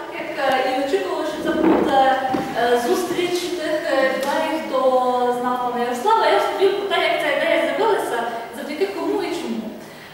Так як і очікували, що це буде зустріч тих людей, хто знав пана Ярослава, я розповів про те, як ця ідея з'явилася, завдяки кому і чому.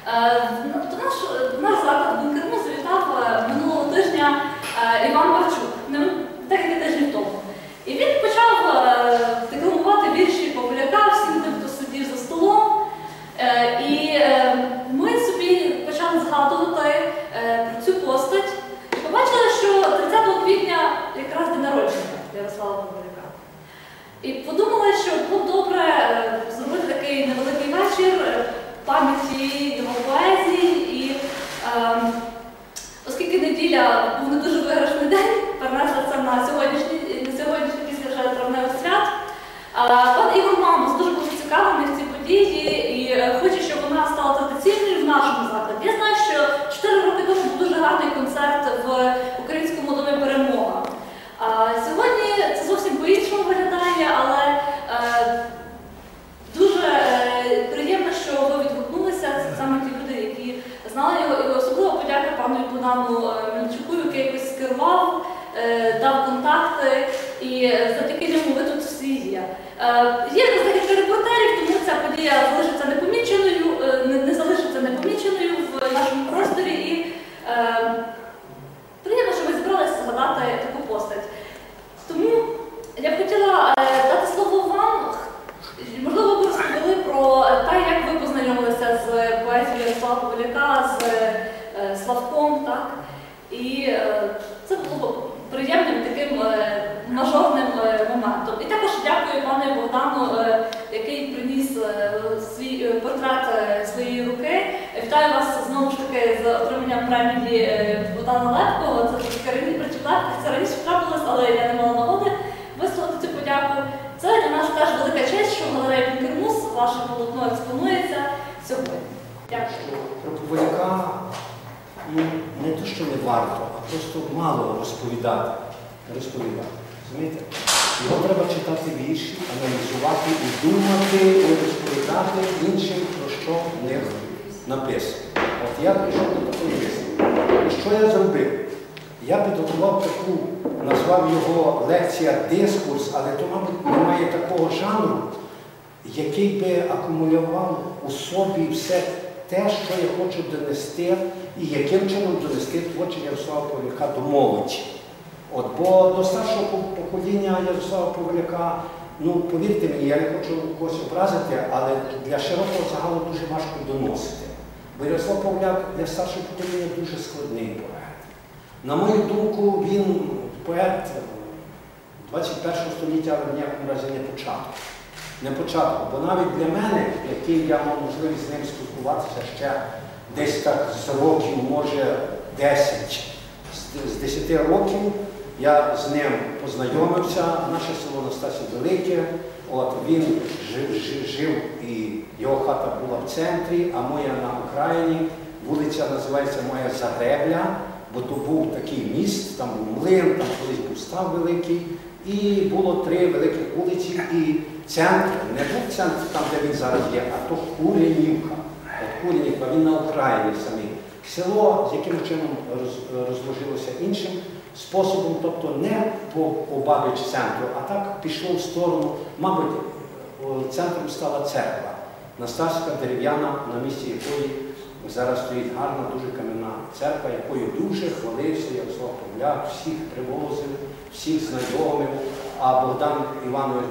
До наш заклад Бункерму завітав минулого тижня Іван Марчук, декілька тижнів тому. І він почав декламувати вірші Павляка всім тим, хто сидів за столом. І ми собі почали згадувати про цю постать. І побачили, що 30 квітня якраз день народження Ярослава Павляка. І подумали, що було б добре зробити такий невеликий вечір пам'яті його поезії. І оскільки неділя був не дуже виграшний день, перенесли це на сьогоднішній після вже травневих свят. Пан Ігор Мамус дуже був цікавий в цій події і хоче, щоб вона стала традиційною в нашому закладі. Я знаю, що 4 роки тому був дуже гарний концерт в Українському домі «Перемога». Сьогодні це зовсім по-іншому виглядає, але дуже приємно, що ви відгукнулися. Це саме ті люди, які знали його. І особливо подяка пану Богдану Мельничуку, який якось скерував, дав контакти, і завдяки ньому ви тут всі є. Є в нас декілька репортерів, тому ця подія залишиться непоміченою, не залишиться непоміченою в нашому просторі. І приємно, що ви зібралися згадати таку постать. Тому я б хотіла дати слово вам. Можливо, ви розповіли про те, як ви познайомилися з поезією Ярослава Павляка, з Славком, так? І це було приємним таким мажорним моментом. І також дякую пану Богдану, який приніс свій портрет своєї руки. Вітаю вас знову ж таки з отриманням премії Богдана Лепкого. Це Карині Причеплепка. Це раніше трапилось, але я не мала нагоди висловити цю подяку. Це для нас теж велика честь, що в галереї Бункермус ваше полотно експонується сьогодні. Дякую. Про Павляка не те, що не варто, а просто мало розповідати. Розумієте? Його треба читати вірші, аналізувати і думати, і розповідати іншим, про що в них написано. От я прийшов до такої висновки. І що я зробив? Я підготував таку, назвав його лекція «Дискурс», але то, мабуть, немає такого жанру, який би акумулював у собі все те, що я хочу донести, і яким чином донести творчість Ярослава Павляка до молоді. Бо до старшого покоління Ярослава Павляка, повірте мені, я не хочу когось образити, але для широкого загалу дуже важко доносити. Бо Ярослав Павляк для старшого покоління дуже складний поет. На мою думку, він поет 21 століття, але в ніякому разі не початку. Бо навіть для мене, який я мав можливість з ним спілкуватися ще десь так з років, може 10, з 10 років, я з ним познайомився, наше село Настасів Велике, він жив і його хата була в центрі, а моя на окраїні, вулиця називається моя Загребля, бо то був такий міст, там був млин, там колись був став великий, і було 3 великих вулиці, і центр, не був центр там, де він зараз є, а то Куренівка. Куренівка, він на окраїні самій. Село, з яким чином розложилося іншим способом, тобто не обабіч центру, а так пішло в сторону, мабуть, центром стала церква. Настасівська дерев'яна, на місці якої зараз стоїть гарна, дуже кам'яна церква, якою дуже хвалився Ярослав Павляк, всіх привозив, всіх знайомив, а Богдан Іванович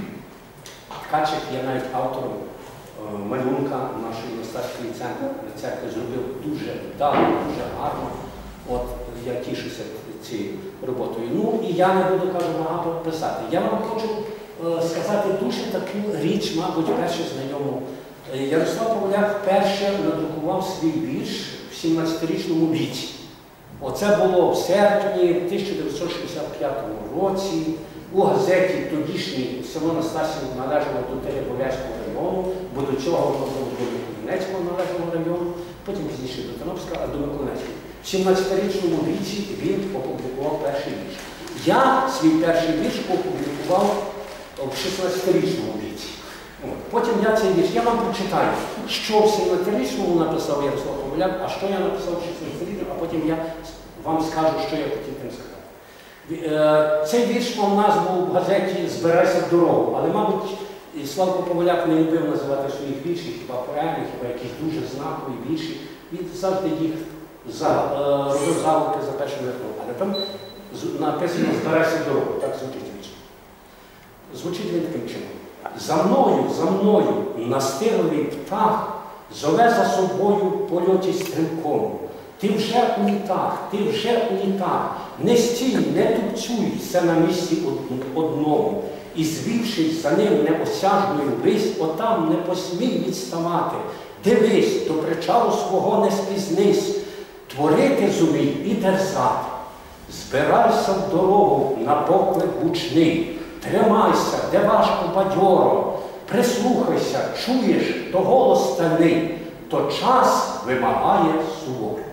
Ткачик є навіть автором малюнка нашої Настасівської церкви, зробив дуже вдало, дуже гарно. Я тішуся цією роботою. І я не буду, багато писати. Я вам хочу сказати дуже таку річ, мабуть, перше знайому. Ярослав Павляк перше надрукував свій вірш в 17-річному віці. Оце було в серпні 1965 році. У газеті тодішній село Настасів належало до Теребовлянського району, бо до цього воно було до Миколинецького належного району, потім пізніше до Тернопільського, а до Миколинецького. В 17-річному віці він опублікував перший вірш. Я свій перший вірш опублікував в 16-річному віці. Потім я цей вірш, я вам прочитаю, що в 17-річному написав Ярослав Павляк, а що я написав в 16-річному, а потім я вам скажу, що я хотів тим сказати. Цей вірш у нас був в газеті «Збирайся в дорогу», але, мабуть, і Славко Поваляк не любив називати своїх віршів, хіба поеми, хіба якісь дуже знакові вірші. Він завжди їх робив заголовки за першим рядком. Але там написано «Збирайся в дорогу», так звучить вірш. Звучить він таким чином. За мною, настирливий птах, зове за собою в польоті стрімкому. Ти вже унітак, не стій, не тупцюй, все на місці одному. І звівшись за ним неосяжною вись, отам не посмій відставати. Дивись, до причалу свого не спізнись, творити зумій і дерзати. Збирайся в дорогу на поклик гучний, тримайся, де важко бадьоро, прислухайся, чуєш, то голос стальний, то час вимагає суворо.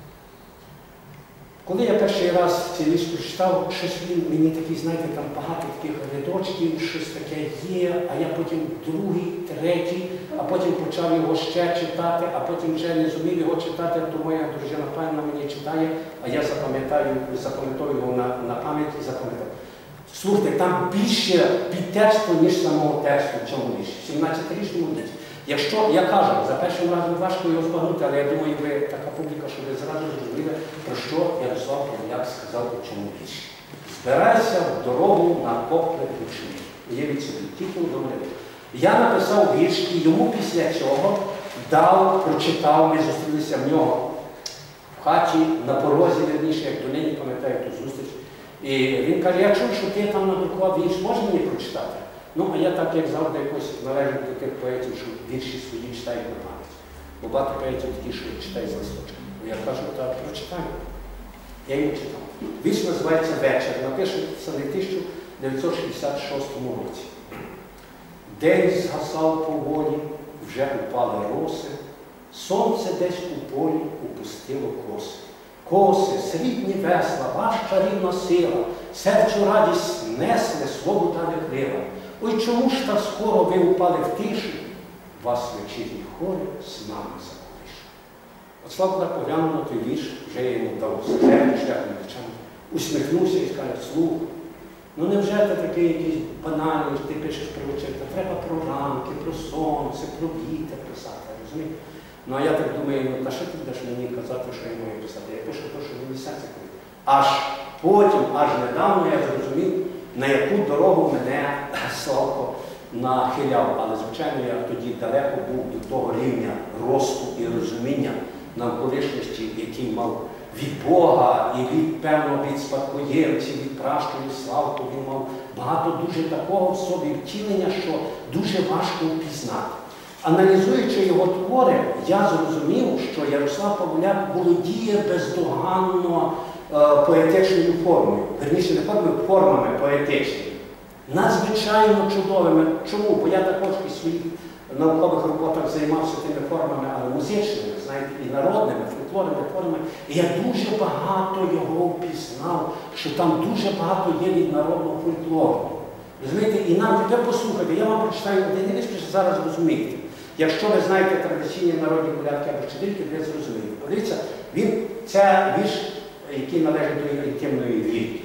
Коли я перший раз цей вірш прочитав, щось він мені такий, знаєте, там багато таких рядочків, щось таке є, а я потім другий, третій, а потім почав його ще читати, а потім вже не зумів його читати, то моя дружина певна мені читає, а я запам'ятаю його на пам'ять і запам'ятав. Слухайте, там більше підтексту, ніж самого тексту в цьому вірші, в 17-річному віці. Якщо, я кажу, за першим разом важко його збагнути, але я думаю, ви така публіка, що ви зразу зрозуміли, про що Ярослав Поваляк сказав у цьому вірші. Збирайся в дорогу на поклик гучний. Уявіть собі, тільки у добре. Я написав вірш, і йому після цього прочитав, ми зустрілися в нього в хаті, на порозі, верніше, як донині пам'ятаю ту зустріч. І він каже, я чув, що ти там надрукував вірш, можеш мені прочитати? Ну, а я так, як завжди, якось належу до тих поетів, що вірші свої читають на пам'ять. Бо багато поетів такі, що читають з листочка. Я кажу, так, прочитаю. Я його читав. Вірш називається «Вечір», написаний в 1966 році. День згасав поволі, вже упали роси, сонце десь у полі упустило коси. Коси, срібні весла, ваш чарівна сила, серцю радість несли, свобода не крила. Ой, чому ж так скоро ви упали в тиші, вас вечірні хори з нами заколишили. От Славко поглянув на той вірш, вже йому дав серед шляхом плечами, усміхнувся і сказав, слухай, ну невже ти такий якийсь банальний, ти пишеш про вечір, та треба про ранки, про сонце, про вітер писати, розумієте? Ну а я так думаю, ну та що ти будеш мені казати, що я маю писати? Я пишу те, що мені серце коли. Аж потім, аж недавно я зрозумів, на яку дорогу мене Славко нахиляв. Але, звичайно, я тоді далеко був до того рівня росту і розуміння навколишності, який мав від Бога і від спадкоємців, від пращурів Славко. Він мав багато дуже такого в собі втілення, що дуже важко впізнати. Аналізуючи його твори, я зрозумів, що Ярослав Поваляк володіє бездоганно поетичною формою. Верніше, не формою, формами поетичними. Надзвичайно чудовими. Чому? Бо я також у своїх наукових роботах займався тими формами, але музичними, знаєте, і народними, фольклорними формами. І я дуже багато його впізнав, що там дуже багато є від народного фольклору. Розумієте? І нам, ви послухайте, я вам прочитаю один вірш, що зараз розумієте. Якщо ви знаєте традиційні народні колядки або щедрівки, ви зрозумієте. Подивіться, це вірш, який належить до інтимної вірки.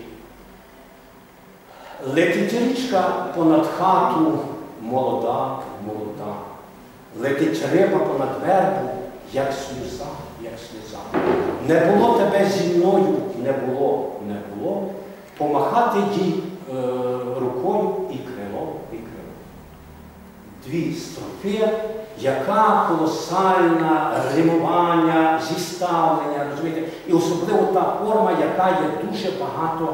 Летить річка понад хату, молода, молода. Летить риба понад вербу, як сльоза, як сльоза. Не було тебе зі мною, не було, не було. Помахати їй рукою і крило, і крило. Дві строфи, яка колосальна римування, зіставлення, розумієте? І особливо та форма, яка є дуже багато,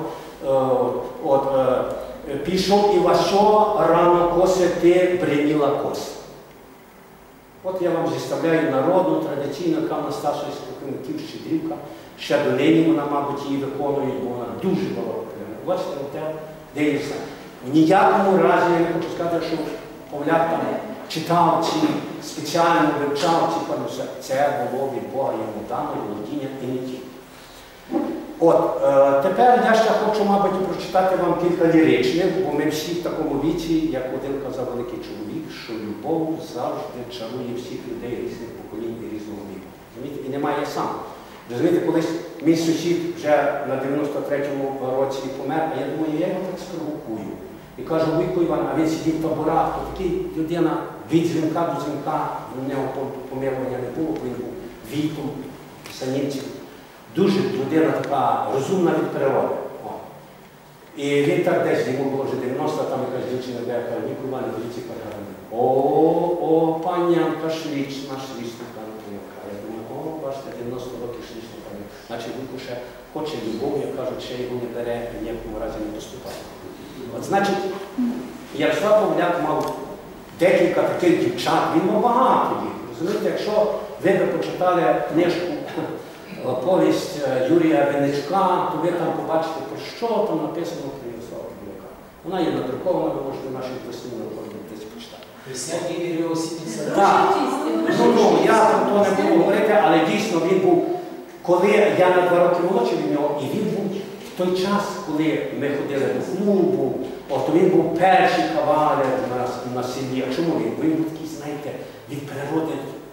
пішов і васьо, рано коси ти бреніла коси. От я вам зіставляю народну, традиційну, яка в нас старшої співків щедрівка. Ще донині вона, мабуть, її виконує, бо вона дуже балакає. Бачите, те, де є все. В ніякому разі я не хочу сказати, що Поваляк там читав ці, спеціально вивчав ці пануси. Це було від Бога йому дано, володіння і не тільки. От, тепер я ще хочу, мабуть, прочитати вам кілька ліричних, бо ми всі в такому віці, як один казав великий чоловік, що любов завжди чарує всіх людей різних поколінь і різного віку. І немає сам. Розумієте, колись мій сусід вже на 93-му році помер, а я думаю, я його так спровокую. І кажу, Вуйко Іван, а він сидів в таборах, такий людина від дзвінка до дзвінка, в нього помилування не було, бо він був віком, санівців. Дуже людина така розумна від природи. О. І він так десь, йому було вже 90, там якась дівчина, де каже, Вуйко Іван, дивіться, перегарний. О, панянка шлічна, шлічна панянка. Я думаю, о, бачите, 90 років шлічна панянка. Значить, Вуйко ще хоче любов, як кажуть, ще його не бере, і ніякому разі не поступає. От, значить, Ярослав Павляк мав декілька таких дівчат, він мав багато їх. Розумієте, якщо ви почитали книжку «Повість Юрія Винничка», то ви там побачите, про що там написано про Ярослава Павляка. Вона є надрукована, ви можете наші дослідні формі десь почитати. Весняні ігри осінні сади. Так, я про то не буду говорити, але дійсно він був, коли я на 2 роки молодший від нього, і він був в той час, коли ми ходили до клубу, то він був перший кавалер на селі. А чому він? Він був такий, знаєте, від природи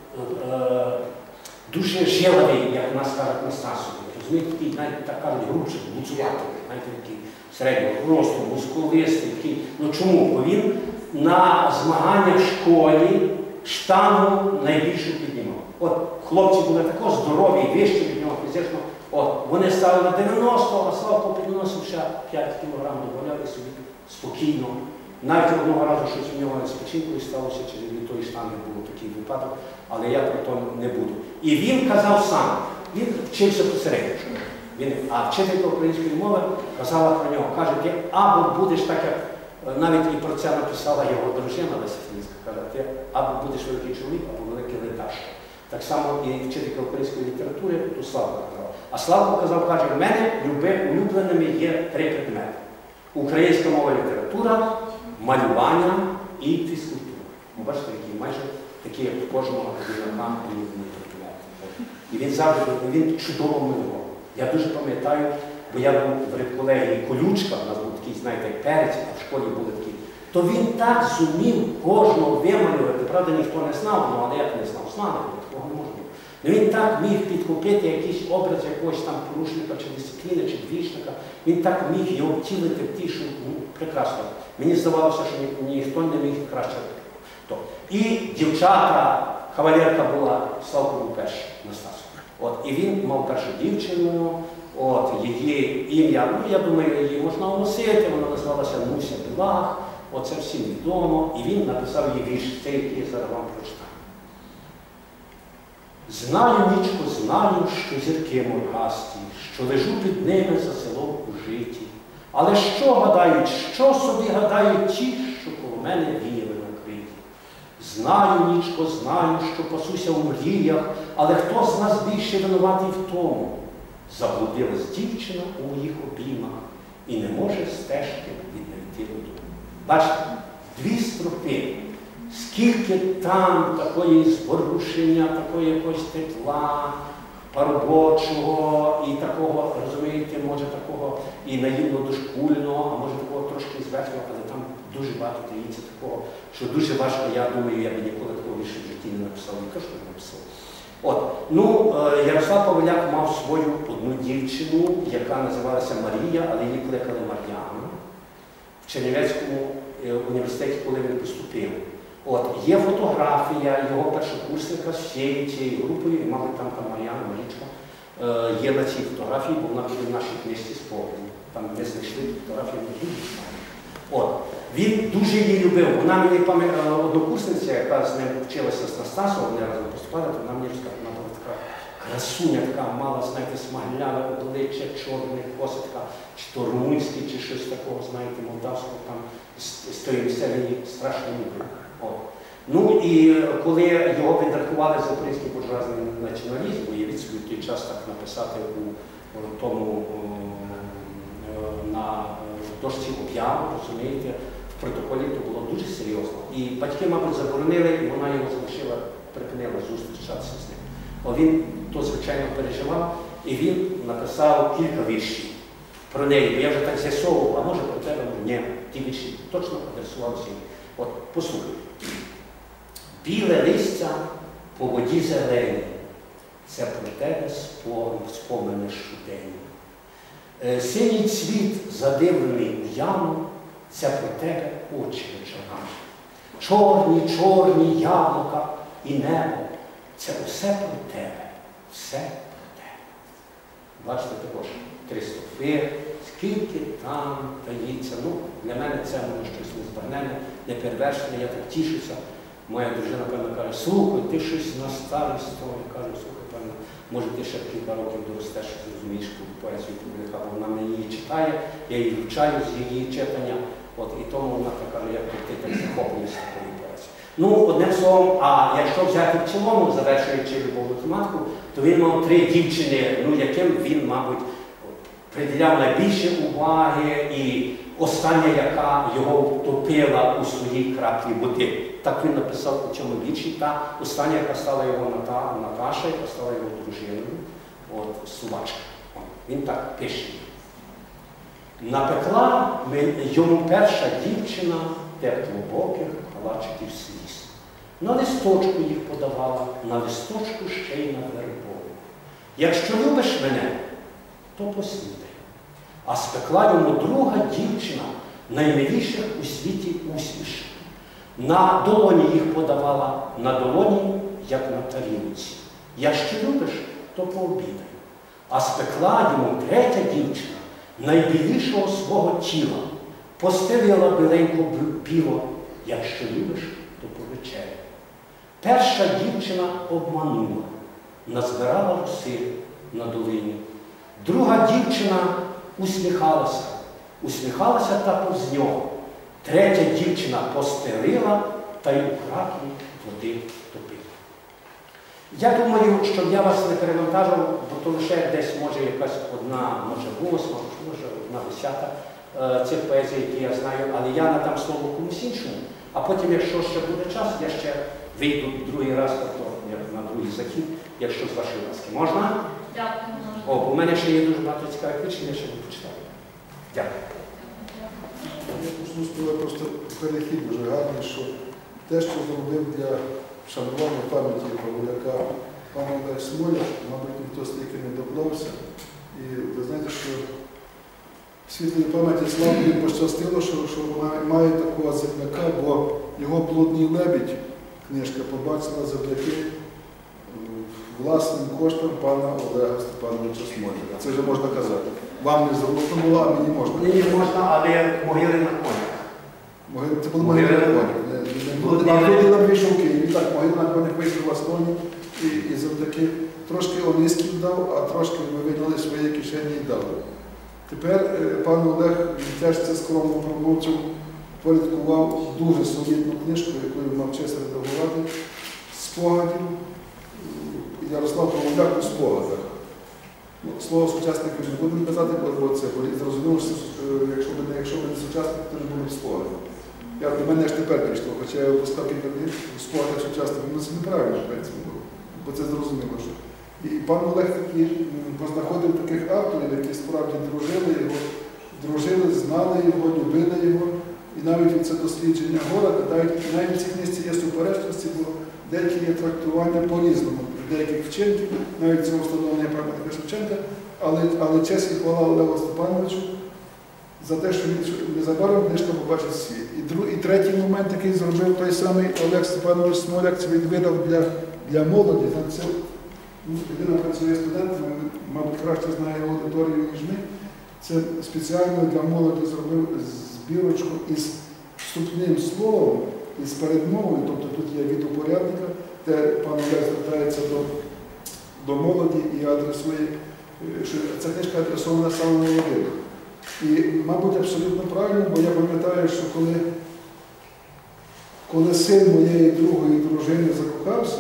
дуже жиловий, як у нас кажуть, Настасовий. Розумієте, такий, навіть так кажуть, грубший, гуцуватий, знаєте, такий середнього росту, мускулистий, такий. Ну чому? Бо він на змаганнях в школі штангу найбільше піднімав. От хлопці були також здорові, вищі від нього фізично. От, вони ставили 90, а Славко підносив ще 5 кілограм, дозволяли собі спокійно. Навіть одного разу щось у нього з печінкою сталося, через від тої штанги був такий випадок, але я про то не буду. І він казав сам, він вчився посередньо. А вчителька української мови казала про нього, каже, ти або будеш так, як навіть і про це написала його дружина Леся Фінська, каже, ти або будеш великий чоловік, або великий ледаш. Так само і вчителька української літератури, то Славко казав. А Славко казав, каже, в мене улюбленими є 3 предмети. Українська мова і література, малювання і фізкультура. Ви бачите, які майже такі, як у кожного академіка улюблені предмети. І він завжди, він чудово малював. Я дуже пам'ятаю, бо я був в редколегії Колючка, у нас був такий, знаєте, як перець, а в школі були такі. То він так зумів кожного вималювати, правда, ніхто не знав, але як не знав, знали, такого не можна. Ну він так міг підхопити якийсь образ якогось там порушника, чи дисципліни, чи двічника. Він так міг його втілити в ті, що прекрасно. Мені здавалося, що ніхто не міг краще. І дівчата, кавалерка була, Славко був перший, Настасов. От, і він мав першу дівчину, от, її ім'я, ну я думаю, її можна оголосити, вона називалася Муся Білах, оце всім відомо, і він написав їй вірш, цей, який я зараз вам прочитаю. Знаю, нічко, знаю, що зірки моргасті, що лежу під ними за селом у житті. Але що гадають, що собі гадають ті, що коло мене віяли накриті? Знаю, нічко, знаю, що пасуся у мріях, але хто з нас більше винуватий в тому? Заблудилась дівчина у моїх обіймах і не може стежки віднайти додому. Бачите, 2 строфи. Скільки там такої зворушення, такої якогось тепла, парубочого і такого, розумієте, може такого і наївно-дошкульного, а може такого трошки зверхнього, але там дуже багато таїться такого, що дуже важко, я думаю, я би ніколи такого більше в житті не написав, не то, що не написав. От, ну, Ярослав Павляк мав свою одну дівчину, яка називалася Марія, але її кликали Мар'яна, в Чернівецькому університеті, коли він поступив. От, є фотографія його першокурсника з цією групою, і, мабуть, там Мар'яна, Марічка, є на цій фотографії, бо вона буде в нашій книжці спогаду. Там ми знайшли фотографію на дуже знаю. От, він дуже її любив. Вона мені однокурсниця, яка з ним вчилася з Настасом, вони разом поступали, то вона мені розказала, вона була така красуня, така мала, знаєте, смагляве обличчя, чорний коситка, чи то румунський, чи щось такого, знаєте, молдавського, там, з тої місцевої страшно любив. Ну і коли його відрахували за український буржуазний націоналізм, уявіть собі в той час так написати у тому на дошці об'яву, розумієте, в протоколі то було дуже серйозно. І батьки, мабуть, заборонили, і вона його залишила, припинила зустрічатися з ним. Він то, звичайно, переживав, і він написав кілька віршів про неї. Бо я вже так з'ясовував, а може про тебе? Ні, ті вірші точно адресувалися їй. От, послухайте. Біле листя по воді зелені, це про тебе спомини щоденні. Синій цвіт, задивлений у яму, це про тебе очі вечорами. Чорні, чорні яблука і небо, це усе про тебе, все про тебе. Бачите, також Христофир, скільки там таїться. Ну, для мене це може щось незбагненне, неперевершене, я так тішуся. Моя дружина, певно, каже, слухай, ти щось на старість того. Я кажу, слухай, певно, може ти ще кілька років доростеш, зрозумієш поезію Павлика, бо вона мені її читає, я її вивчаю з її читання. От, і тому вона така, як ти так захоплюєшся такою поезією. Ну, одним словом, а якщо взяти в цілому, завершуючи любовну тематику, то він мав 3 дівчини, ну, яким він, мабуть, приділяв найбільше уваги, і остання, яка його втопила у своїй краплі води. Так він написав у цьому вірші, та остання, яка стала його Наташа, яка стала його дружиною, от, Словачка. Він так пише. Напекла йому перша дівчина теплобоких калачиків сліз. На листочку їх подавала, на листочку ще й на вербову. Якщо любиш мене, то поснідай. А спекла йому друга дівчина наймиліших у світі усмішок. На долоні їх подавала, на долоні, як на тарілці. Якщо любиш, то пообідай. А спекла йому третя дівчина найбілішого свого тіла, постелила біленько біло, якщо любиш, то повечеряй. Перша дівчина обманула, назбирала роси на долині. Друга дівчина усміхалася та повз нього. Третя дівчина постелила та й у краплі води топила. Я думаю, щоб я вас не перевантажив, бо то лише десь може якась одна, може 8, може 1/10 цих поезій, які я знаю, але я надам слово комусь іншому, а потім, якщо ще буде час, я ще вийду другий раз, тобто на другий захід, якщо з вашої ласки. Можна? Дякую. О, у мене ще є дуже багато цікавих речей, я ще не почитаю. Дякую. Я почну з того просто перехід дуже гарний, що те, що зробив для вшанування пам'яті Павлика пан Олег Смоляк, мабуть, ніхто стільки не доклався. І ви знаєте, що світлої пам'яті славі пощастило, що має такого земляка, бо його «Блудний лебідь» книжка побачила завдяки власним коштам пана Олега Степановича Смоляка. Це вже можна казати. Вам не зручно було, а мені можна. Мені можна, але могили на конях. Це були могили на конях. Блудний лебідь вийшов в Києві. Так, могили на конях вийшли в Астоні і завдяки трошки Ониськів дав, а трошки ми вийняли свої кишені і дали. Тепер пан Олег теж це скромно промовцем порядкував дуже солідну книжку, яку мав честь редагувати, спогадів. Ярослав Павлюк у спогадах. Слово сучасників не будемо казати, бо це зрозуміло, що якщо б не сучасник, то не було б спогадів. До мене ж тепер прийшло, хоча я випускав кілька книг у спогадах сучасників, але це неправильно, в принципі, було. Бо це зрозуміло. Що. І пан Олег таки познаходив таких авторів, які справді дружили, знали його, любили його. І навіть це дослідження города, навіть в цій книжці є суперечності, бо деякі є трактування по-різному. Деяких вчинків, навіть цього встановлення пам'ятника Шевченка, але честь і хвала Олегу Степановичу за те, що незабаром книжка побачить світ. І третій момент, який зробив той самий Олег Степанович Смоляк, це він видав для молоді. Це людина працює студентами, мабуть, краще знає аудиторію, ніж ми. Це спеціально для молоді зробив збірочку із вступним словом, із передмовою, тобто тут є від упорядника, де пан Олег звертається до молоді і адресує, що ця книжка адресована саме молодим. І, мабуть, абсолютно правильно, бо я пам'ятаю, що коли син моєї другої дружини закохався,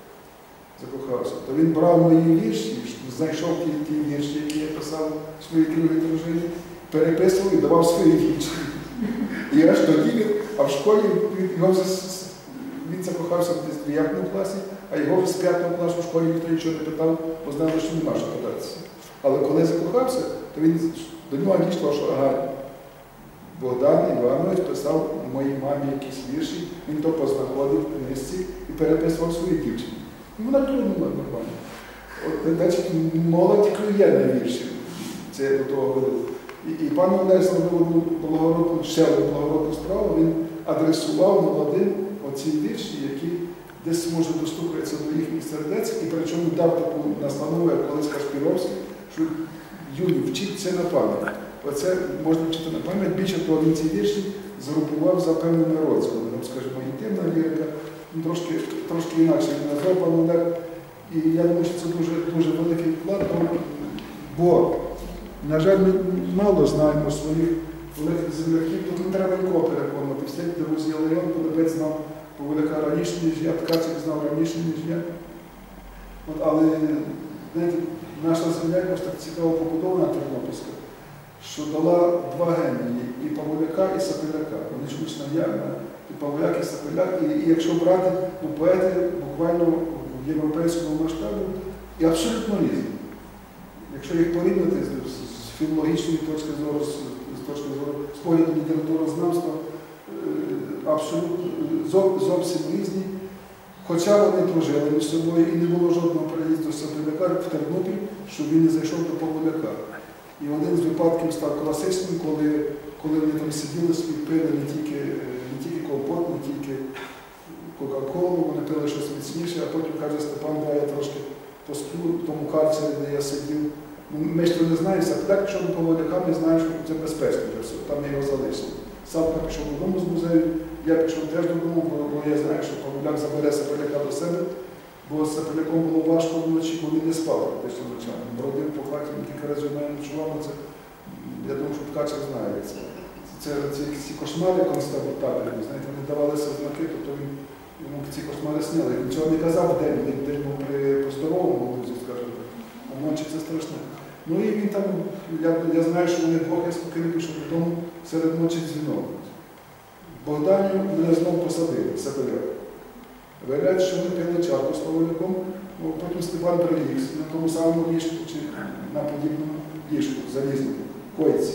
то він брав мої вірші, знайшов ті вірші, які я писав своїй другій дружині, переписував і давав свої вірші. І аж тоді, а в школі він закохався в 9 класі, а його вже з 5 класу в школі ніхто нічого не питав, бо знали, що нема що питатися. Але коли закохався, то до нього дійшло, що Богдан Іванович писав моїй мамі якісь вірші, він то познаходив в книжці і переписував своїй дівчині. І вона труднула нормально. От, значить, молодь клює на вірші. Це я до того говорив. І пан Олег зробив одну благородну, ще одну благородну справу, він адресував молодим оці вірші, які десь, може, достукаються до їхніх сердець, і причому дав таку настанову, як колись Кашпіровський, що Юлі, вчіть це на пам'ять. Оце можна вчити на пам'ять. Більше того, він ці вірші згрупував за певними розділами. Там, скажімо, інтимна лірика, трошки інакше він назвав пан Олег. І я думаю, що це дуже великий вклад, бо, на жаль, ми мало знаємо своїх великих земляків, тут не треба нікого переконувати. Всі друзі Леон Подобець знав Поволяка раніше, ніж я, Ткачик знав раніше, ніж я. Але знаєте, наша земля якось так цікаво побудована Тернопільська, що дала два генії, і Поволяка, і Сапеляка. Вони чомусь нав'язані, і Поволяк, і Сапеляк. І якщо брати поети буквально в європейському масштабі, і абсолютно різні. Якщо їх порівняти з філологічної точки зору, з погляду літературознавства, абсолютно зовсім різні. Хоча вони дружили між собою і не було жодного переїзду Сапеляка в Тернопіль, щоб він не зайшов до Поволяка. І один з випадків став класичним, коли вони там сиділи, пили не тільки компот, не тільки Кока-Колу, вони пили щось міцніше, а потім каже Степан, да, я трошки посплю в тому карцері, де я сидів. Ми ж то не знаємо, Сапеляк пішов до Поволяка, ми знаємо, що це безпечно вже все, там його залишили. Сапка пішов додому з музею, я пішов теж додому, бо я знаю, що Поволяк забере Сапеляка до себе, бо з Сапеляком було важко вночі, бо він не спав практично ночами. Бродив по хаті, він кілька разів мене ночував, це, я думаю, що Ткачик знає, як це. Ці кошмари константабельні, знаєте, вони давалися знаки, тобто йому ці кошмари сняли. Він цього не казав вдень, день був при здоровому музі, скажімо, а вночі це страшне. Ну і він там, я знаю, що вони двох, я спокійно пішов додому, серед ночі дзвінок. Богданів мене знову посадили, Сапеляк. Виявляється, що вони пили чарку з Поволяком, потім Степан приліг на тому самому ліжку, чи на подібному ліжку, залізному, койці.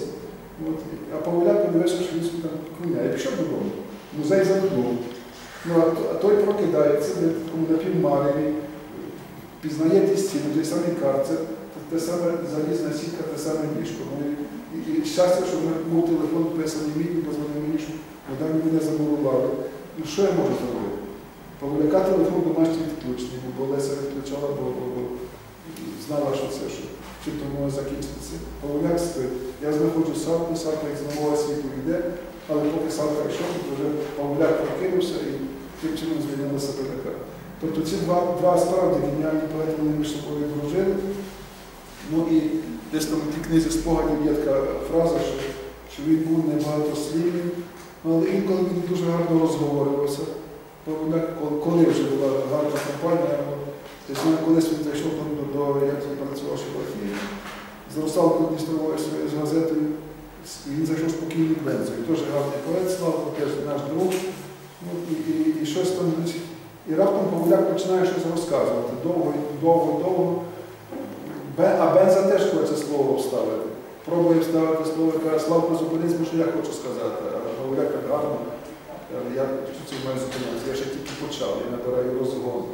А Поволяк подивився, що він там клуняє. Я пішов додому, музей замкнув. А той прокидається, на півмареві, пізнає ті стіни, той самий карцер, те саме залізна сітка, те саме ліжко. І щастя, що в мене був телефон писаний мій, позвонив мені, що Богдані мене замурували. Ну що я можу зробити? Поволяка телефон домашній відключений, бо Леся відключала, бо знала, що це, що чим то може закінчитися. Поволяк спить. Я знаходжу Савку, Савка як з нового світу йде, але поки Савка йшов, то вже Поволяк прокинувся і тим чином звільнили Сапеляка. Тобто ці два справді геніальні поети, вони між собою дружили. Ну і десь там в тій книзі спогадів є така фраза, що він був небагатослівним, але інколи він дуже гарно розговорювався. Коли вже була гарна кампанія, колись він зайшов до як він працював Шевахії, з Русалкою Дністровою своєю з газетою, і він зайшов спокійним Бензою. Теж гарний поет, Славко, теж наш друг. І щось там, і раптом Поволяк починає щось розказувати. Довго. А Бенза теж хоче слово вставити. Пробує вставити слово, каже, Славко, зупинись, бо що я хочу сказати. А Поволяк так гарно. Я це маю зупинятися, я ще тільки почав, я набираю розгон.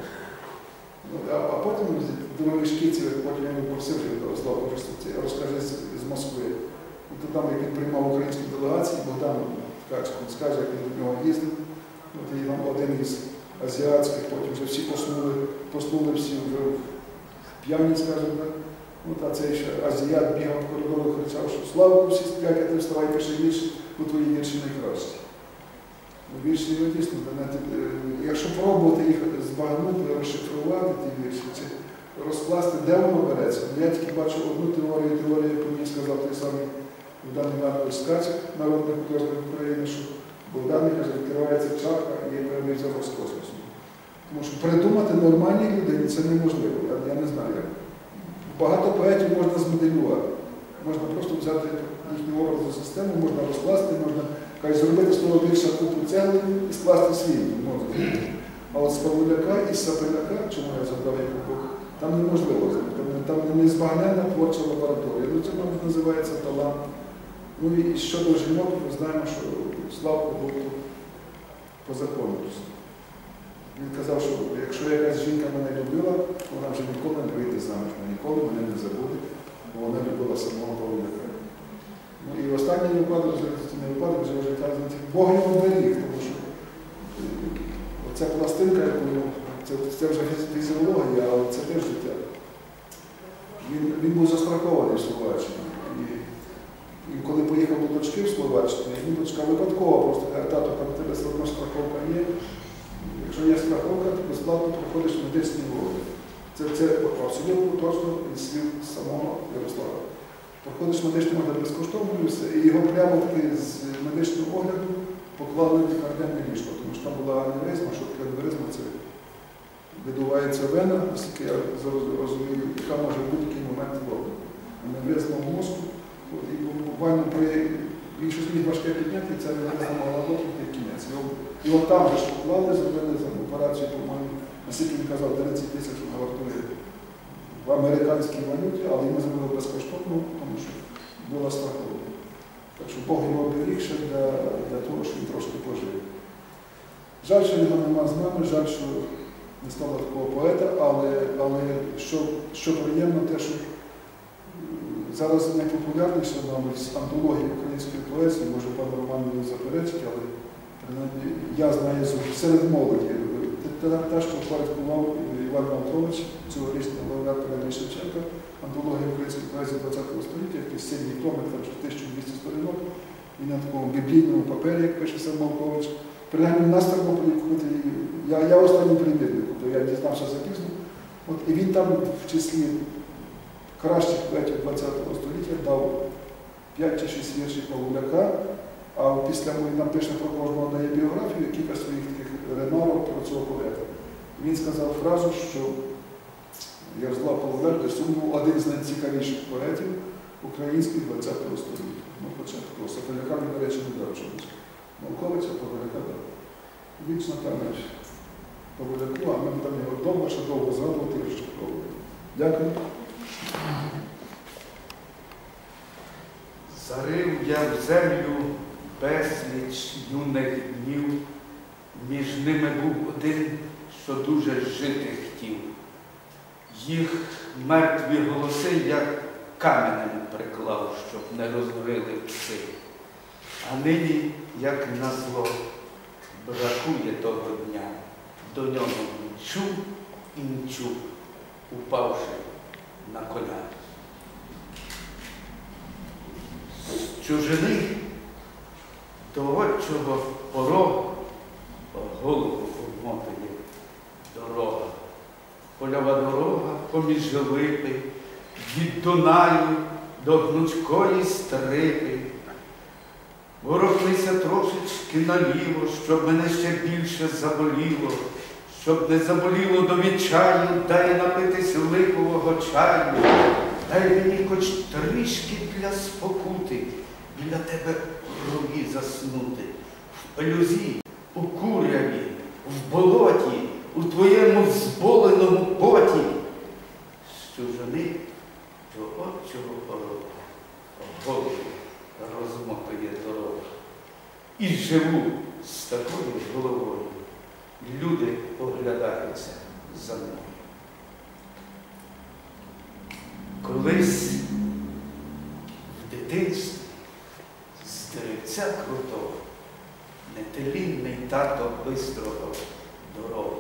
А потім другий шкіців, потім я йому просив, що Славко, розкажи з Москви. То там, як він приймав українські делегації, Богдан Ткачик скаже, як він до нього їздив. І там один із азіатських, потім вже всі поснули всі вже п'яні, скажімо так. А цей ще азіат бігав в коридору, кричав, що Славко, всі сплять, а ти вставай, пиши вірші, бо твої вірші найкращі. Вірші його дійсно, якщо пробувати їх збагнути, розшифрувати ті вірші, чи розкласти, де воно береться. Я тільки бачу одну теорію, яку мені сказав той самий Богдан Іванович Ткачик, народний художник України, що Богдан, каже, відкривається чакра і є певний зв'язок з космосом. Тому що придумати нормальній людині це неможливо, я не знаю як. Багато поетів можна змоделювати. Можна просто взяти їхню образну систему, можна розкласти, можна зробити з того більше купу цегли і скласти свій. А от з Поволяка і з Сапеляка, чому я згадав їх обох, там неможливо зробити. Там незбагненна творча лабораторія. Це, мабуть, називається талант. Ну і щодо жінок, ми знаємо, що Славко був по закону. Він казав, що якщо якась жінка мене любила, вона вже ніколи не вийде заміж, вона ніколи мене не забуде, бо вона любила самого Павлика. Ну і останній випадок, не випадок, вже кажуть, Бог йому беріг, тому що оця пластинка, це вже фізіологія, але це теж життя. Він був застрахований в Словаччині. І коли поїхав до дочки в Словаччині, він дочка випадково просто каже, тато, там у тебе все одно страховка є. Якщо є страховка, то безплатно проходиш медичний огляд. Це абсолютно точно із слів самого Ярослава. Проходиш медичний огляд безкоштовно і все. І його прямо таки з медичного огляду поклали в лікарняне ліжко, тому що там була аневризма, що таке аневризма, це видувається вена, наскільки я розумію, яка може в будь-який момент ловити. Аневризма в мозку, і буквально при більшості важке підняти, ця аневризма могла лопнути в кінець. Його там же ж поклали, зробили операцію, по-моєму, наскільки він казав, 30 тисяч вартує в американській валюті, але ми зробили безкоштовно, тому що була страховка. Так що Бог його беріг ще для того, щоб він трошки пожив. Жаль, що його нема з нами, жаль, що не стало такого поета, але що приємно, те, що зараз найпопулярніше, мабуть, з антології української поезії, може пан Роман не заперечить, але принаймні я знаю серед молоді. Те, що впорядкував Іван Малтович, цьогорічний лауреат премії Шевченка, антологія української поезії ХХ століття, якийсь 7 томів, там 1200 сторінок, і на такому біблійному папері, як пише сам Малтович. Принаймні в нас так було полікувати. Я останній примірник, тобто я дізнався запізно. І він там в числі кращих поетів ХХ століття дав 5 чи 6 віршів Павлика, а після він нам пише про кожного, дає біографію, кілька своїх таких ремарок про цього поета. Він сказав фразу, що Ярослав Павлик, без сумніву, один з найцікавіших поетів українських ХХ століття. Ну, хоча такого Соколяка, він, до речі, не дав чомусь. Науковиця Павлика дав. Вічно пам'ять Павлику, а ми там його довго, ще довго згадувати, що Павлик. Дякую. Зарив я в землю безліч юних днів, між ними був один, що дуже жити хотів. Їх мертві голоси я каменем приклав, щоб не розбили пси. А нині, як назло, бракує того дня, до нього чув і не чув, упавши на коня. З чужини до отчого порогу голову обмотує дорога. Польова дорога поміж липи, від Дунаю до гнучкої стрипи. Ворухнися трошечки наліво, щоб мене ще більше заболіло, щоб не заболіло до відчаю, дай напитись липового чаю, дай мені хоч трішки для спокути, біля тебе в крові заснути, в пелюзі, у куряві, в болоті, у твоєму зболеному поті, з чужини до отчого порогу, голову розмотує дорога. І живу з такою головою, люди оглядаються за мною. Колись в дитинстві з деревця крутого нетелінний тато вистрогав дорогу.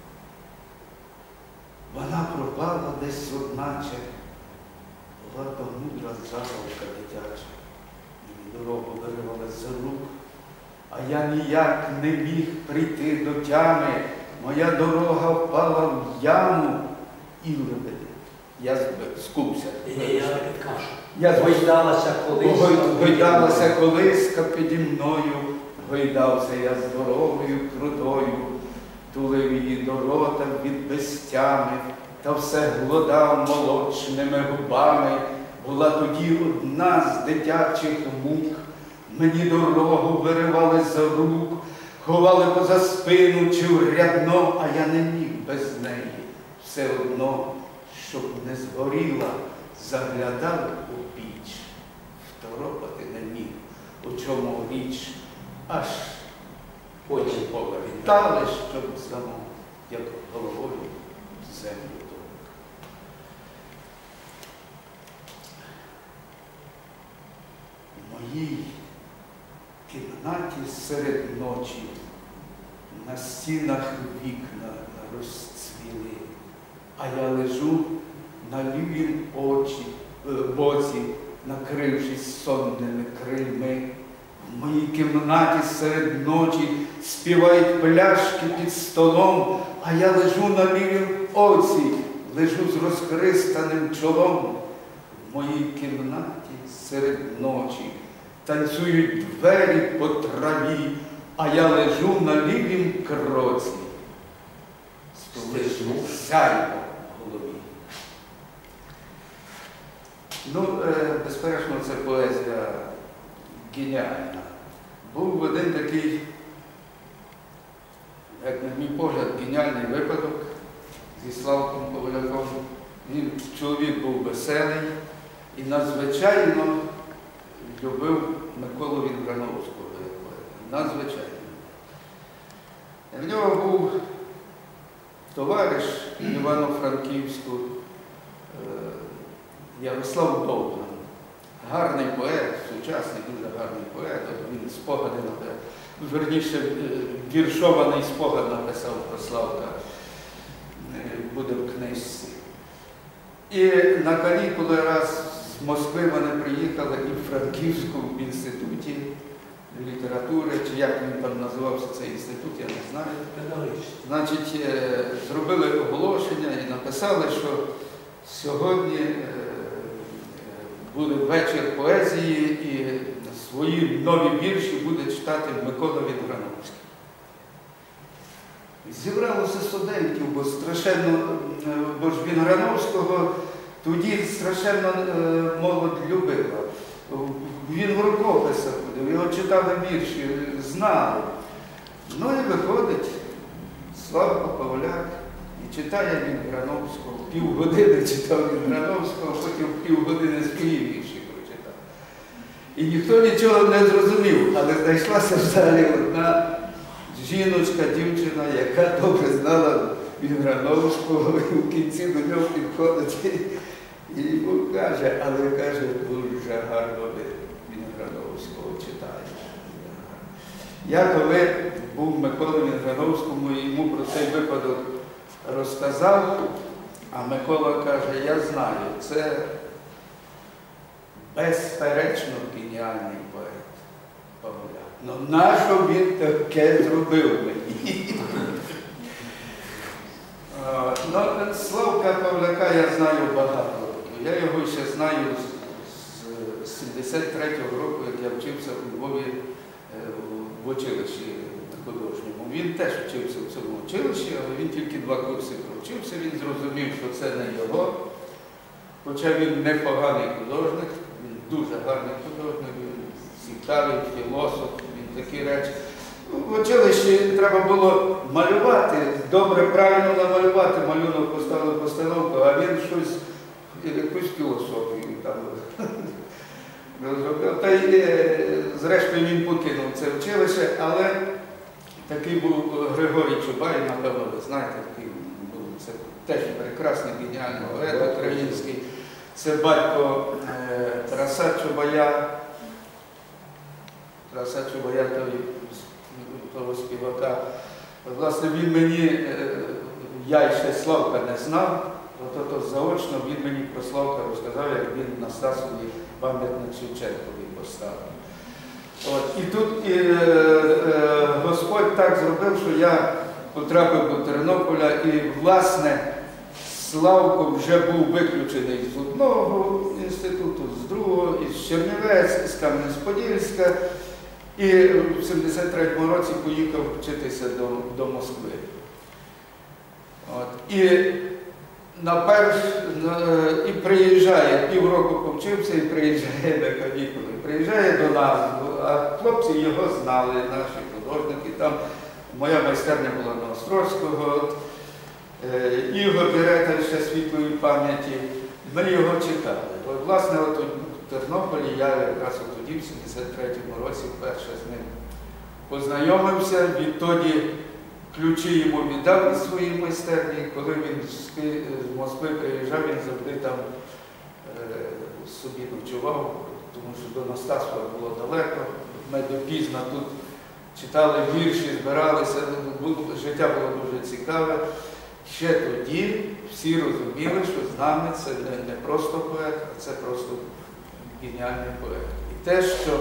Вона пропала десь одначе, була то мудра забавка дитяча. Мені дорогу виривали з рук, а я ніяк не міг прийти до тями. Моя дорога впала в яму і лебеди. Я скупся. Я гойдалася колись. Гойдалася колиска піді мною, гойдався я з дорогою крутою, тулив її до рота від безтями, та все глодав молочними губами. Була тоді одна з дитячих мук, мені дорогу виривали за рук, ховали поза спину чи в рядно, а я не міг без неї. Все одно, щоб не згоріла, заглядав у піч. Второпати не міг, у чому річ, аж потім повертали, щоб замовити. як головою землю. В моїй кімнаті серед ночі на стінах вікна розцвіли, а я лежу на лівім боці, накрившись сонними крильми. В моїй кімнаті серед ночі співають пляшки під столом, а я лежу на лівім оці, лежу з розхристаним чолом. В моїй кімнаті серед ночі танцюють двері по траві, а я лежу на лівім кроці, стежу сяйво в голові. Ну, безперечно, це поезія геніальна. Був один такий, як на мій погляд, геніальний випадок зі Славком Павляком. Він чоловік був веселий і надзвичайно любив Миколу Вінграновського, як поета. Надзвичайно. В нього був товариш Івано-Франківську Ярослав Довган. Гарний поет, сучасний, дуже гарний поет. Він спогади написав, верніше, віршований спогад написав про Славка, буде в книжці. І на канікули раз з Москви вони приїхали і в Франківську в інституті літератури, чи як він там називався цей інститут, я не знаю. Значить, зробили оголошення і написали, що сьогодні буде вечір поезії і свої нові вірші буде читати Микола Вінграновський. Зібралося студентів, бо ж Вінграновського тоді страшенно молодь любила. Він в рукописах ходив, його читали вірші, знали. Ну і виходить Славко Павляк і читає Вінграновського. Півгодини читав Вінграновського, потім півгодини свої вірші прочитав. І ніхто нічого не зрозумів, але знайшлася в залі одна жіночка, дівчина, яка добре знала Вінграновського, і в кінці до нього підходить і йому каже, але каже, дуже гарно ви Вінграновського читаєш. Я коли був Микола Вінграновському, йому про цей випадок розказав, а Микола каже, я знаю, це безперечно геніальний поет Павля. Ну нащо він таке зробив мені? Ну, Славка Павляка я знаю багато. Я його ще знаю з 73-го року, як я вчився у Львові в училищі художньому. Він теж вчився в цьому училищі, але він тільки 2 курси провчився. Він зрозумів, що це не його. Хоча він непоганий художник, він дуже гарний художник, він цікавий, філософ, він такі речі. В училищі треба було малювати, добре, правильно намалювати, малюнок поставив постановку, а він щось, якусь філософію там розробив. Та й зрештою він покинув це училище, але такий був Григорій Чубай, напевно, ви знаєте, такий був, це теж прекрасний, геніальний поет український. Це батько Тараса Чубая, того співака. Власне, він мені, я ще Славка не знав, то заочно він мені про Славка розказав, як він на Стасові пам'ятник Шевченкові поставив. І тут Господь так зробив, що я потрапив до Тернополя і, власне, Славко вже був виключений з одного інституту, з другого, із Чернівець, з Кам'янець-Подільська. І в 73-му році поїхав вчитися до Москви. І приїжджає, півроку повчився і приїжджає на канікули. Приїжджає до нас, а хлопці його знали, наші художники. Там моя майстерня була на Острозького, Ігор Директор ще світлої пам'яті. Ми його читали. Власне, от в Тернополі я якраз тоді, в 73-му році, вперше з ним познайомився. Відтоді ключі йому віддав із своєї майстерні. Коли він з Москви приїжджав, він завжди там собі ночував, тому що до Настасова було далеко. Ми допізно тут читали вірші, збиралися, життя було дуже цікаве. Ще тоді всі розуміли, що з нами це не просто поет, а це просто геніальний поет. І те, що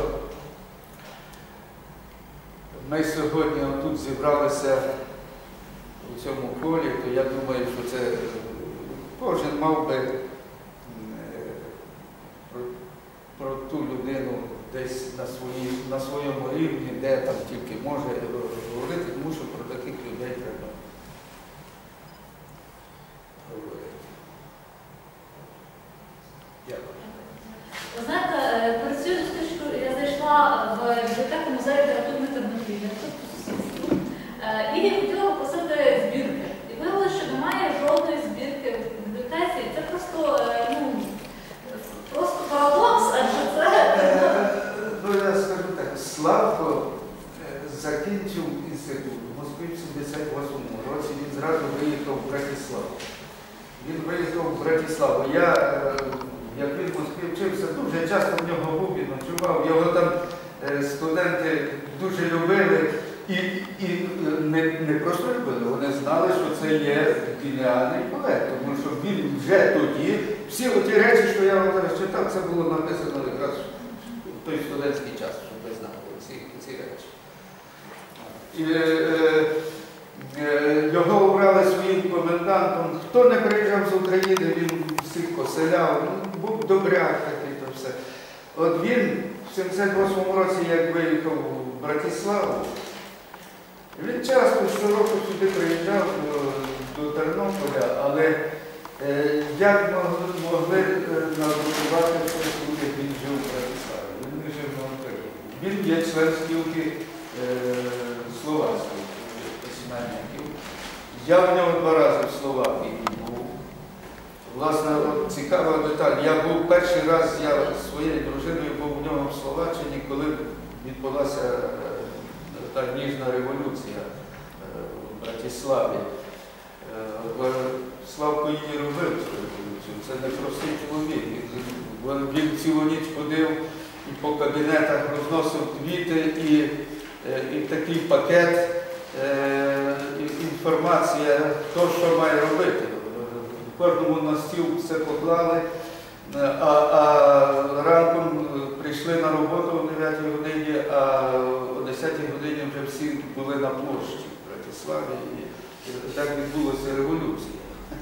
ми сьогодні тут зібралися у цьому колі, то я думаю, що це кожен мав би про ту людину десь на своєму рівні, де там тільки може говорити, тому що про таких людей треба говорити. Дякую. Ви знаєте, перед цією зустрічкою я зайшла в бібліотеку музею літературних тернопілля і хотіла попросити збірки. І виявилося, що немає жодної збірки в бібліотеці. Це просто, просто парадокс, адже це... Ну, я скажу так, Славко закінчив інститут в Москві в 78-му році, він зразу виїхав в Братиславу. Він виїхав в Братиславу. Я, як він в Москві вчився, дуже часто в нього був, він ночував. Його там студенти дуже любили і не просто любили, вони знали, що це є геніальний поет, тому що він вже тоді, всі оті речі, що я вам зараз читав, це було написано якраз в той студентський час, щоб ви знали ці речі. Його обрали своїм комендантом. Хто не приїжджав з України, він всіх поселяв, був добряк такий, то все. От він в 78-му році, як виїхав в Братиславу, він часто щороку сюди приїжджав до Тернополя, але як могли нагодувати все, коли він жив у Братиславі? Він не жив на Україні. Він є член спілки словацьких письменників. Я в нього 2 рази в Словакії був. Власне, цікава деталь. Я був перший раз, я зі своєю дружиною був у нього в Словаччині, коли відбулася та ніжна революція в Братиславі. Славко її робив цю революцію. Це не простий чоловік. Він цілу ніч ходив і по кабінетах розносив квіти, і такий пакет, інформація, хто що має робити. Кожному на стіл все поклали, а ранком прийшли на роботу о 9 годині, а о 10 годині вже всі були на площі в Братиславі. І так відбулася революція.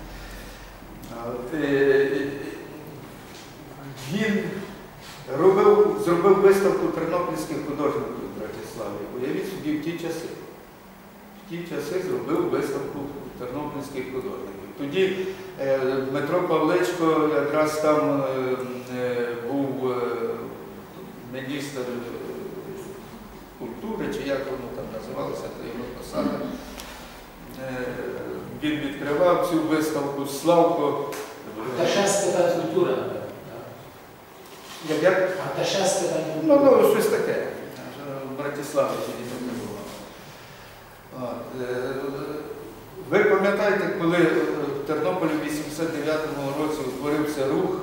Він зробив виставку тернопільських художників в Братиславі. Уявіть собі, в ті часи. В ті часи зробив виставку тернопільських художників. Тоді Дмитро Павличко якраз там був міністр культури, чи як воно там називалося, це його посада. Він відкривав цю виставку, Славко. Аташе з питань культури, напевно. Як? Аташе з питань культури. Ну, щось таке. В Братиславі тоді не було. Ви пам'ятаєте, коли в Тернополі в 89-му році утворився рух,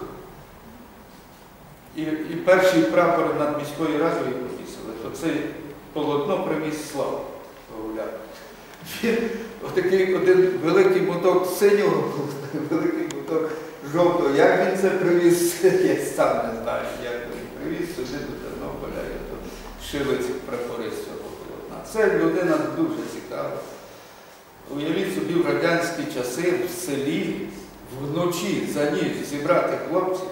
і перший прапор над міською радою повісили, то це полотно привіз Славко Павляк. Він отакий один великий моток синього, великий моток жовтого. Як він це привіз, я сам не знаю, як він привіз сюди до Тернополя, і то шили ці прапори з цього полотна. Це людина дуже цікава. Уявіть собі, в радянські часи в селі вночі за ніч зібрати хлопців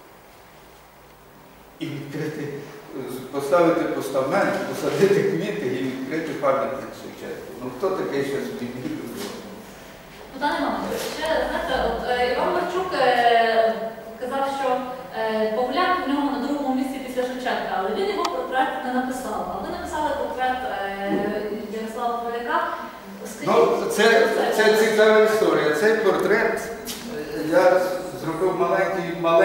і відкрити, поставити постамент, посадити квіти і відкрити пам'ятник Шевченку. Ну хто такий ще собі міг робити? Богдан Іванович, ще, знаєте, от Іван Марчук казав, що Павляк в нього на 2-му місці після Шевченка, але він його портрет не написав. А ви написали портрет Ярослава Павляка. Ну, це цікава історія. Цей портрет я зробив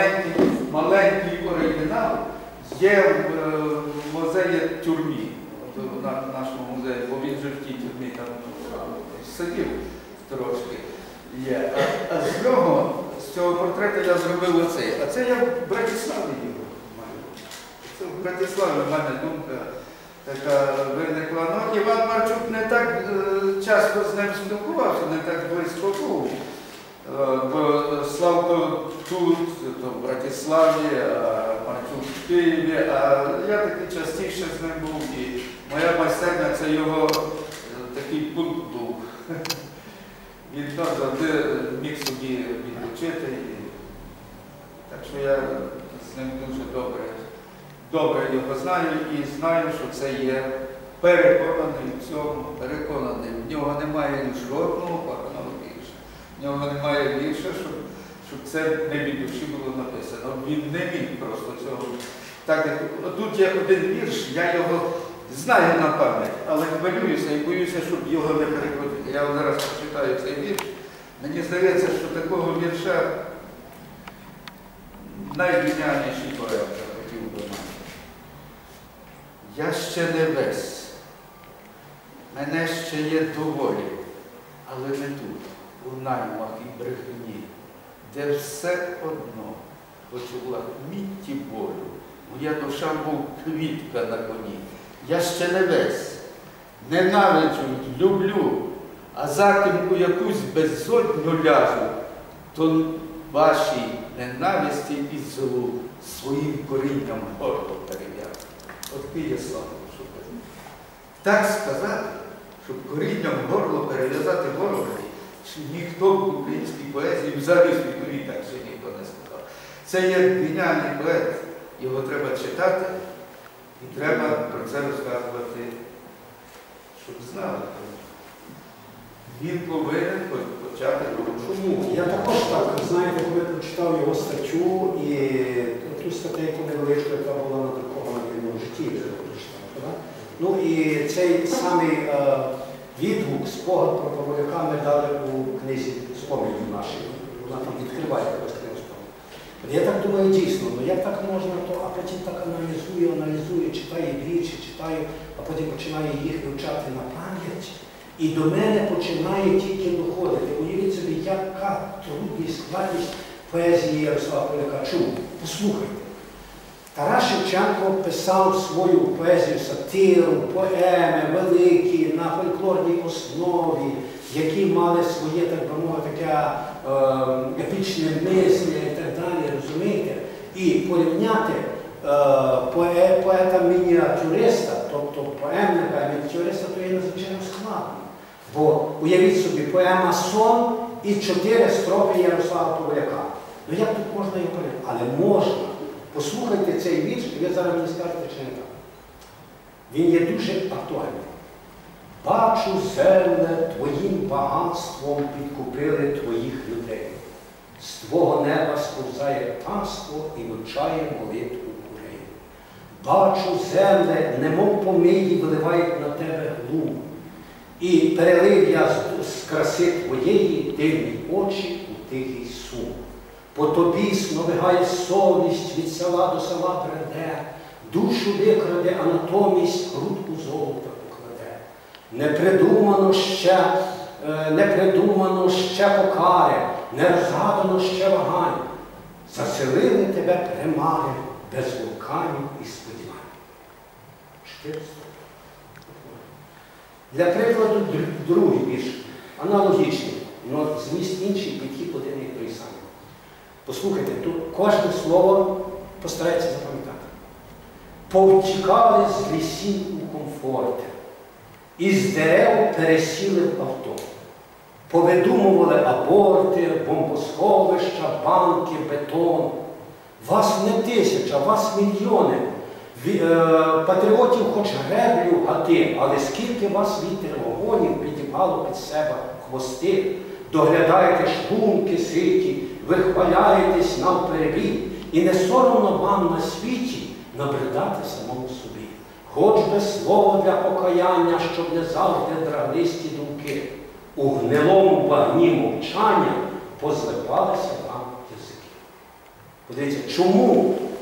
маленький оригінал, є в музеї тюрмі. в нашому музеї, бо він же в тій тюрмі там сидів трошки. Є. А з нього, з цього портрета я зробив оцей. А це я в Братиславі його малював. Це в Братиславі в мене думка така виникла. Ну, Іван Марчук не так часто з ним спілкувався, не так близько був. Бо Славко тут, то в Братиславі, а Марчук в Києві, а я таки частіше з ним був. І моя майстерня – це його такий пункт був. Він завжди міг собі відлучити. Так що я з ним дуже добре його знаю і знаю, що це є переконаний в цьому, переконаний. В нього немає жодного поганого вірша. В нього немає вірша, щоб це не від душі було написано. Він не міг просто цього. Так, тут є один вірш, я його знаю на пам'ять, але хвилююся і боюся, щоб його не перекрутити. Я зараз прочитаю цей вірш. Мені здається, що такого вірша найгеніальніший поет хотів би мати. Я ще не весь, мене ще є доволі, але не тут, у наймах і брехні, де все одно, хоч у лахмітті болю, моя душа, мов квітка на коні. Я ще не весь, ненавиджу, люблю, а затим у якусь безодню ляжу, то вашій ненависті і злу своїм корінням горло перев'яжу. От є слава, що кажу. Так сказати, щоб корінням горло перев'язати ворогові, що ніхто в українській поезії, взагалі світовій так ще ніхто не сказав. Це є геніальний поет, його треба читати і треба про це розказувати, щоб знали. Він повинен почати робити. Чому? Я також так, знаєте, коли прочитав його статтю і ту статтю невеличку, яка була надрукована в його житті, вже прочитав. Ну і цей самий відгук, спогад про Павлюка ми дали у книзі «Спомінів» нашій. Вона там відкриває якось книгу «Спомінів». Я так думаю, дійсно, ну як так можна, то, а потім так аналізує, читає вірші, а потім починає їх вивчати на пам'ять. І до мене починає тільки доходити. Уявіть собі, яка трудність, складність поезії Ярослава Павлюка. Чому? Послухайте. Тарас Шевченко писав свою поезію сатиру, поеми великі, на фольклорній основі, які мали своє, так би мовити, таке епічне мислення і так далі, розумієте? І порівняти поета-мініатюриста, тобто поемника і мініатюриста, то є надзвичайно складно. Бо уявіть собі, поема «Сон» і 4 строфи Ярослава Павлюка. Ну як тут можна його порівняти? Але можна. Послухайте цей вірш, і ви зараз мені скажете, чи не так. Він є дуже актуальний. Бачу, земле, твоїм багатством підкупили твоїх людей. З твого неба сповзає панство і вивчає молитву курей. Бачу, земле, немов помиї виливають на тебе глум. І перелив я з краси твоєї дивні очі у тихий сум. По тобі сновигає совість, від села до села бреде, душу викраде, а натомість грудку золота покладе. Не придумано ще покари, не розгадано ще вагань. Заселили тебе примари без вулканів і сподівань. 400. Для прикладу другий вірш, аналогічний, але зміст інший, підхід один і той самий. Послухайте, тут кожне слово постарається запам'ятати. Повтікали з лісів у комфорти, із дерев пересіли в авто. Повидумували аборти, бомбосховища, банки, бетон. Вас не 1000, вас мільйони. Патріотів хоч греблю гати, але скільки вас вітер вогонів підібгало під себе хвости, доглядаєте шлунки ситі, вихваляєтесь навперебій, і не соромно вам на світі набридати самому собі. Хоч би слово для покаяння, щоб не завжди драглисті думки, у гнилому багні мовчання позлипалися вам язики. Подивіться, чому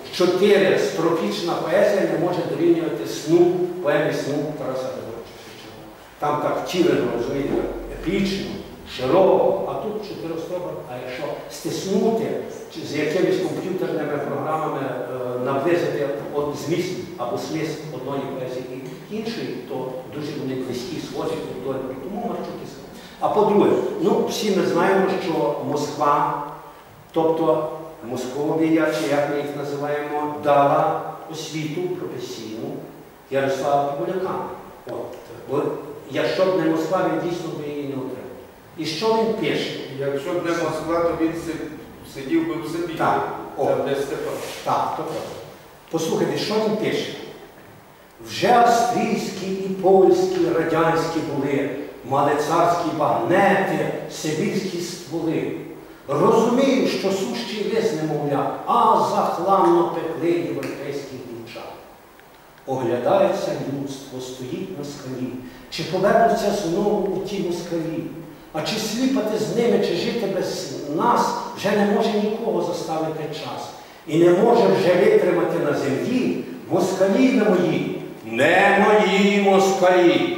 4 строфічна поезія не може дорівнювати сну, поемі сну Тараса Григоровича Шевченка. Там так втілено, розумієте, епічно, широко, а тут 4 строфи, а якщо стиснути з якимись комп'ютерними програмами, наблизити зміст або смисл одної поезії і іншої, то дуже вони близькі, схожі, тому Марчук і сказав. А по-друге, ну, всі ми знаємо, що Москва, тобто Московія, чи як ми їх називаємо, дала освіту професійну Ярослава Поболяка. Бо якщо б не Москва, він дійсно би її не отримав. І що він пише? Якщо б не Москва, то він сидів би в Сибірі. Так, Там, де Степан. Так, то правда. Послухайте, що він пише? Вже австрійські і польські, радянські були, мали царські багнети, сибірські стволи. Розумію, що сущий лист немовля, а захламно пекли європейських дівчат. Оглядається людство, стоїть на скалі, чи повернуться знову у ті москалі, а чи сліпати з ними, чи жити без нас, вже не може нікого заставити час. І не може вже витримати на землі москалі не мої, не мої москалі.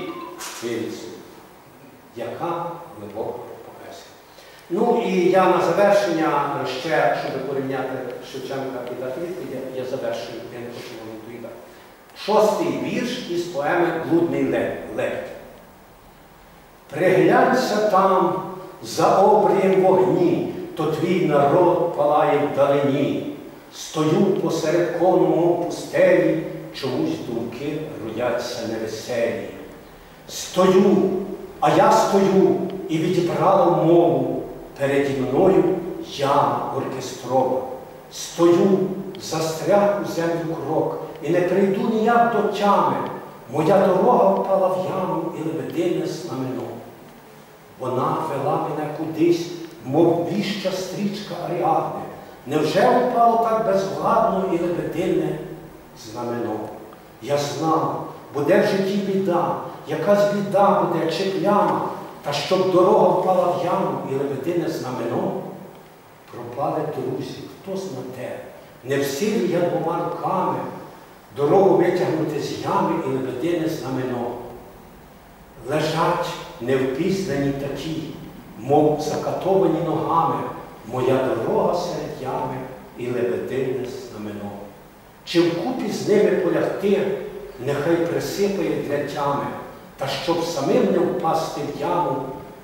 Яка глибока поезія. Ну і я на завершення ще, щоб порівняти Шевченка і дати відповідь, я завершую, я не хочу вам відповідати. 6-й вірш із поеми «Блудний лебідь». Приглянься там за обрієм вогні, то твій народ палає вдалині. Стою посеред кону пустелі, чомусь думки рояться невеселі. Стою, а я стою і відібрала мову, переді мною яма оркестрова. Стою, застряг у землю крок, і не прийду ніяк до тями. Моя дорога впала в яму і лебедине знамено. Вона вела мене кудись, мов віща стрічка Аріадни. Невже впало так безвладно і лебедине знамено? Я знав, буде в житті біда, якась біда буде чи пляма, та щоб дорога впала в яму і лебедине знамено. Пропали друзі, хто знаде, не в силі я 2 руками дорогу витягнути з ями і лебедине знамено. Лежать невпізнані такі, мов закатовані ногами, моя дорога серед ями і лебедине знамено. Чи вкупі з ними полягти, нехай присипає для тями, та щоб самим не впасти в яму,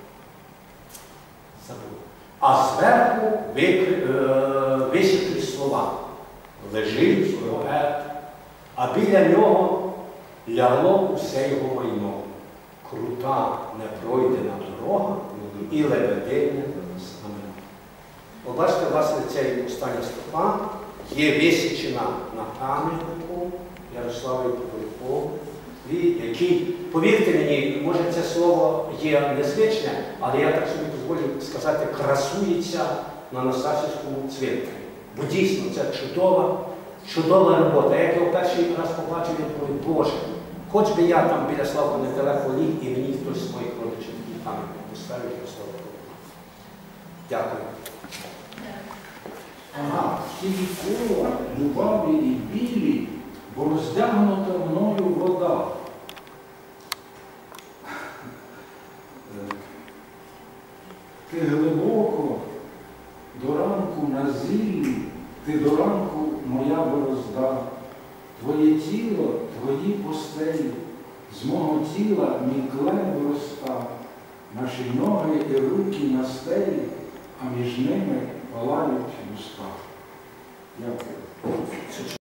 забув. А зверху висіклі слова. Лежить поет, а біля нього лягло усе його майно. Крута непройдена дорога і лебедине знамено. Побачите, власне, цей остання строфа є висічена на пам'ятнику Ярославі Поболякові, який, повірте мені, може це слово є незвичне, але я так собі дозволю сказати, красується на Настасівському цвинтарі. Бо дійсно це чудова робота. Як я перший раз побачив, я думаю, Боже, хоч би я там біля Славка недалеко ліг, і мені хтось з моїх родичів такий пам'ятник поставив Ярославу Поболякові. Дякую. Ага, тільки кола, жваві і білі, бо роздягнута мною вода. Ти глибоко до ранку на зіллі, ти до ранку моя борозда. Твоє тіло, твої постелі, з мого тіла мій клен виростав. Наші ноги і руки на стелі, а між ними палають уста. Дякую.